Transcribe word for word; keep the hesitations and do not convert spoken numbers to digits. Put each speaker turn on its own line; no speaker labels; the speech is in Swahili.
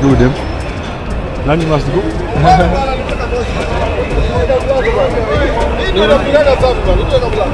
dulu dem. Nani mas dulu? Ini udah pindah ke sana, itu udah pulang.